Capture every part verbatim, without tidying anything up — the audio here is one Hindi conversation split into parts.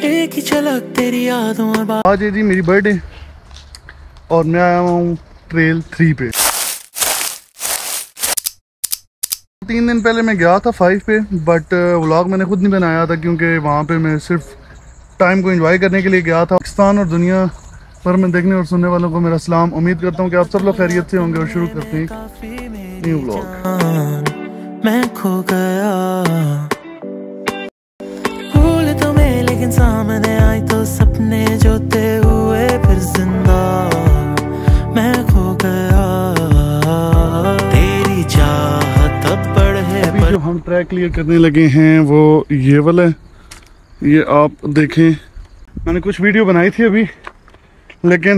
एक ही झलक तेरी यादों और बात। आज है जी मेरी बर्थडे और मैं आया हूँ ट्रेल थ्री पे। तीन दिन पहले मैं गया था फाइव पे, बट व्लॉग मैंने खुद नहीं बनाया था क्योंकि वहाँ पे मैं सिर्फ टाइम को एंजॉय करने के लिए गया था। पाकिस्तान और दुनिया पर में देखने और सुनने वालों को मेरा सलाम। उम्मीद करता हूँ कि आप सब लोग खैरियत से होंगे और शुरू करते हैं न्यू व्लॉग। मैं खो गया भूल तुम्हें, लेकिन सामने आई तो सपने जोते हुए फिर जिंदा मैं खो गया। तेरी चाहत अब बढ़े पर जो हम ट्रैक क्लियर करने लगे हैं वो ये वाला है। ये आप देखें, मैंने कुछ वीडियो बनाई थी अभी, लेकिन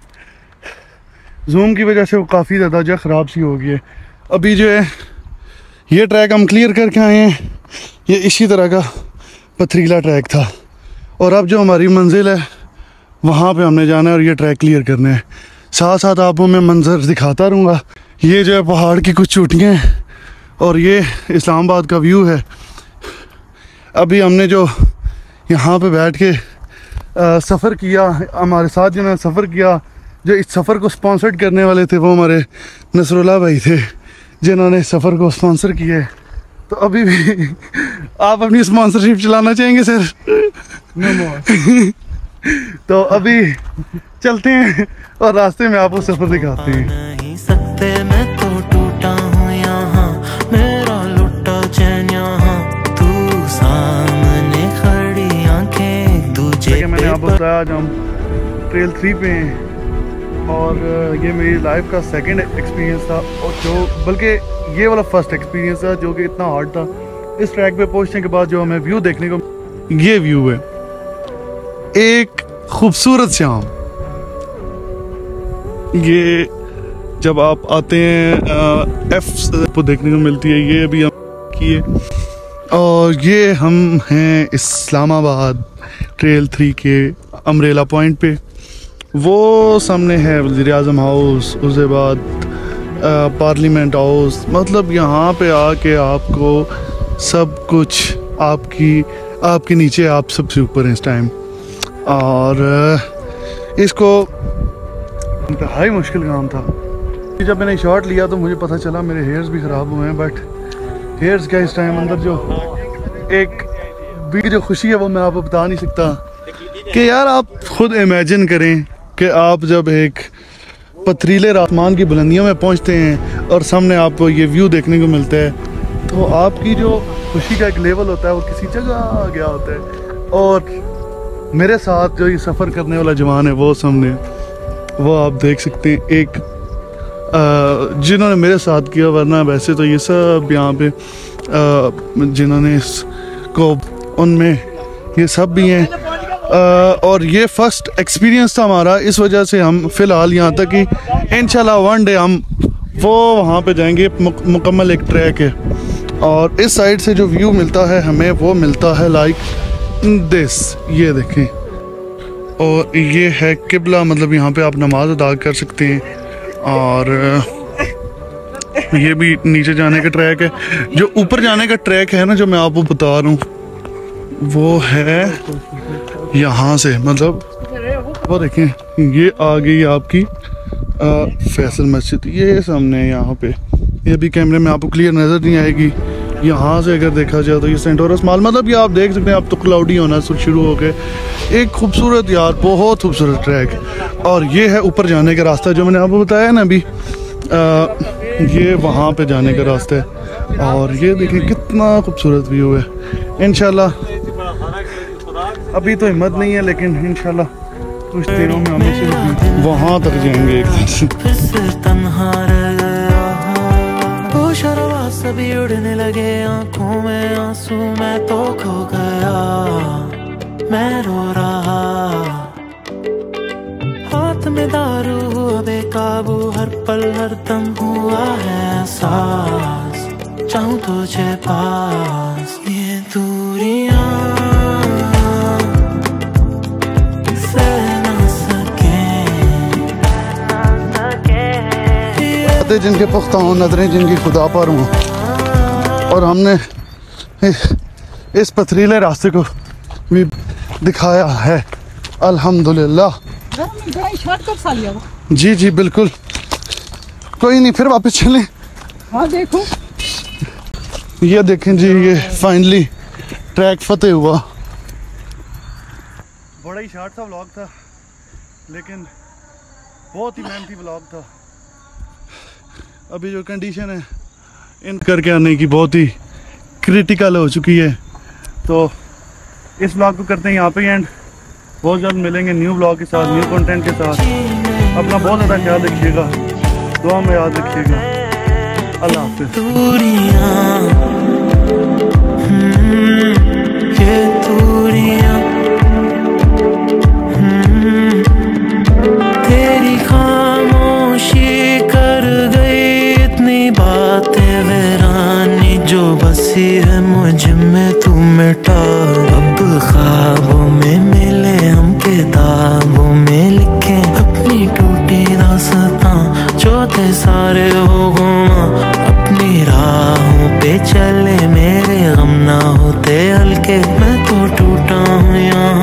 जूम की वजह से वो काफ़ी ज़्यादा जो ख़राब सी हो गई है। अभी जो है ये ट्रैक हम क्लियर करके आए हैं। ये इसी तरह का पथरीला ट्रैक था और अब जो हमारी मंजिल है वहाँ पे हमने जाना है और ये ट्रैक क्लियर करना है। साथ साथ आपको मैं मंजर दिखाता रहूँगा। ये जो है पहाड़ की कुछ चोटियाँ हैं और ये इस्लामाबाद का व्यू है। अभी हमने जो यहाँ पे बैठ के सफ़र किया, हमारे साथ जिन्होंने सफ़र किया, जो इस सफ़र को स्पॉन्सर्ड करने वाले थे वो हमारे नसरुल्लाह भाई थे जिन्होंने सफ़र को स्पॉन्सर किया है। तो अभी भी आप अपनी स्पॉन्सरशिप चलाना चाहेंगे सर? तो अभी चलते हैं और रास्ते में आपको सफ़र दिखाते हैं। नहीं सकते मैं तो टूटा हूँ यहाँ, मेरा लुटा चैन यहाँ, तू सामने खड़ी आंखें दूजे। मैंने आपको बताया आज हम ट्रेल थ्री पे हैं और ये मेरी लाइफ का सेकंड एक्सपीरियंस था और जो बल्कि ये वाला फर्स्ट एक्सपीरियंस था जो कि इतना हार्ड था। इस ट्रैक पे पहुंचने के बाद जो हमें व्यू देखने को, ये व्यू है एक खूबसूरत शाम। ये जब आप आते हैं एफ को देखने को मिलती है। ये अभी हम किए और ये हम हैं इस्लामाबाद ट्रेल थ्री के अम्ब्रेला पॉइंट पे। वो सामने है वज़ीर आज़म हाउस, उसके बाद पार्लियामेंट हाउस। मतलब यहाँ पे आके आपको सब कुछ आपकी आपके नीचे, आप सबसे ऊपर हैं इस टाइम। और इसको इंतहाई मुश्किल काम था। जब मैंने शॉट लिया तो मुझे पता चला मेरे हेयर्स भी ख़राब हुए हैं, बट हेयर्स क्या इस टाइम अंदर जो एक भी जो खुशी है वो मैं आपको बता नहीं सकता। कि यार आप खुद इमेजिन करें कि आप जब एक पथरीले आसमान की बुलंदियों में पहुंचते हैं और सामने आपको ये व्यू देखने को मिलता है, तो आपकी जो खुशी का एक लेवल होता है वो किसी जगह गया होता है। और मेरे साथ जो ये सफ़र करने वाला जवान है वो सामने, वो आप देख सकते हैं एक जिन्होंने मेरे साथ किया, वरना वैसे तो ये सब यहाँ पे जिन्होंने इसको, उनमें ये सब भी हैं। Uh, और ये फर्स्ट एक्सपीरियंस था हमारा, इस वजह से हम फ़िलहाल यहाँ तक कि इंशाल्लाह वन डे हम वो वहाँ पे जाएंगे। मुक, मुकम्मल एक ट्रैक है और इस साइड से जो व्यू मिलता है हमें वो मिलता है लाइक दिस। ये देखें, और ये है किबला, मतलब यहाँ पे आप नमाज अदा कर सकते हैं। और ये भी नीचे जाने का ट्रैक है। जो ऊपर जाने का ट्रैक है ना, जो मैं आपको बता रहा हूँ, वो है यहाँ से, मतलब वो देखें ये आ गई आपकी आ, फैसल मस्जिद। ये सामने है यहाँ पे, ये भी कैमरे में आपको क्लियर नज़र नहीं आएगी। यहाँ से अगर देखा जाए तो ये सेंटोरस मॉल, मतलब ये आप देख सकते हैं। अब तो क्लाउडी होना शुरू हो गए। एक खूबसूरत यार, बहुत खूबसूरत ट्रैक। और ये है ऊपर जाने का रास्ता जो मैंने आपको बताया ना अभी, आ, ये वहाँ पे जाने का रास्ता है। और ये देखें कितना खूबसूरत व्यू है। इंशाल्लाह अभी तो हिम्मत नहीं है, लेकिन इंशाल्लाह कुछ दिनों में हम वहाँ तक जाएंगे एक दिन। सभी उड़ने लगे आंखों में आंसू, मैं तो खो गया, मैं रो रहा, हाथ में दारू हुआ बेकाबू, हर पल हर दम हुआ है एहसास, चाहूं तुझे पास। ये दूरियां जिनके पुख्ता हों, नजरें जिनकी खुदा पर हों, और हमने इस, इस पथरीले रास्ते को भी दिखाया है अल्हम्दुलिल्लाह। जी जी बिल्कुल, कोई नहीं, फिर वापस चलें। हाँ देखो, ये देखें जी, ये फाइनली ट्रैक फतेह हुआ। बड़ा ही शॉर्ट सा व्लॉग था, लेकिन बहुत ही मेहनती व्लॉग था। अभी जो कंडीशन है इन करके आने की बहुत ही क्रिटिकल हो चुकी है, तो इस व्लॉग को करते हैं यहाँ पे एंड। बहुत जल्द मिलेंगे न्यू व्लॉग के साथ, न्यू कंटेंट के साथ। अपना बहुत ज़्यादा ख्याल रखिएगा, दुआ में याद रखिएगा। अल्लाह हाफिज़। तेरी खामोशी कर गई इतनी बातें वीरानी जो बसी है मुझ में तू मिटा। अब ख्वाबों में मिले हम किताबों में लिखे अपनी टूटी दास्तां जो थे सारे हो गुमा। अपनी राहों पे चले मेरे गम ना होते हल्के, मैं तो टूटा हूँ यहाँ।